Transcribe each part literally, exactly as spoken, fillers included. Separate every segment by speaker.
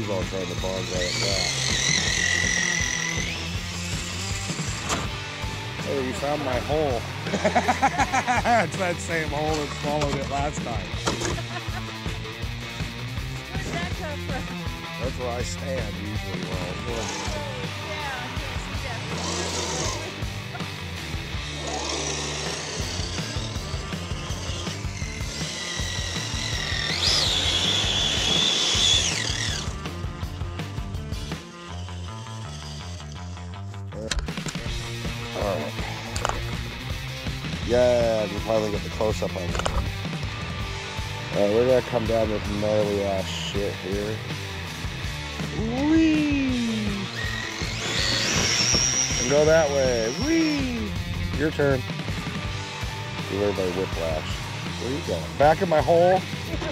Speaker 1: He's all trying to bonsai it flat. Hey, you found my hole. It's that same hole that swallowed it last time.
Speaker 2: Where'd that come from?
Speaker 1: That's where I stand usually while I'm doing it.
Speaker 2: Yeah, I can see that.
Speaker 1: Alright. Yeah, you finally get the close up on it. Alright, we're gonna come down this gnarly ass shit here. Whee! And go that way. Whee! Your turn. Give everybody whiplash. Where are you going? Back in my hole?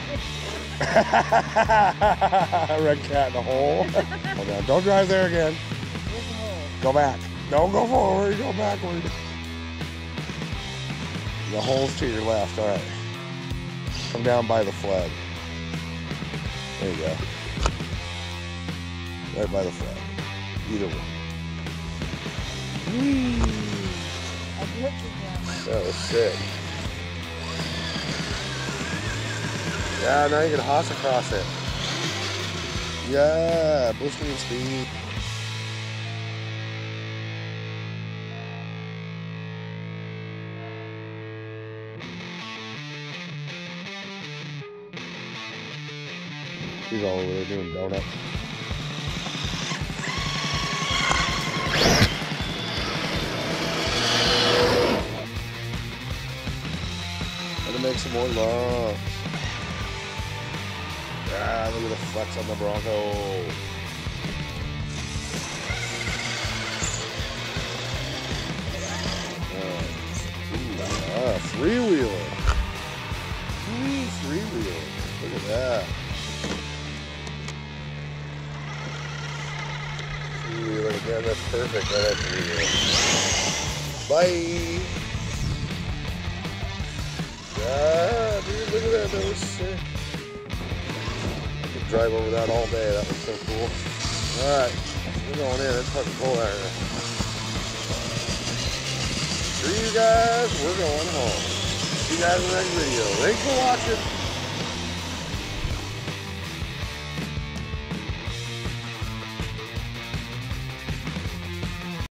Speaker 1: Red cat in the hole. Hold on. Don't drive there again. Go back. Don't go forward. Go backward. The hole's to your left. All right. Come down by the flag. There you go. Right by the flag. Either one. Whee!
Speaker 2: I'm looking down there.
Speaker 1: That was sick. Yeah, now you can hoss across it. Yeah, boosting speed. He's all over there doing donuts. Gonna make some more love. Ah, look at the flex on the Bronco. Ah, ah, three-wheeler. Ooh, three-wheeler. Look at that. Three-wheeler again, that's perfect. Right at three-wheeler. Bye. Ah, dude, look at that. That was sick. Drive over that all day. That was so cool. Alright, we're going in. It's fucking cold out here. Screw you guys. We're going home. See you guys in the next video. Thanks for watching.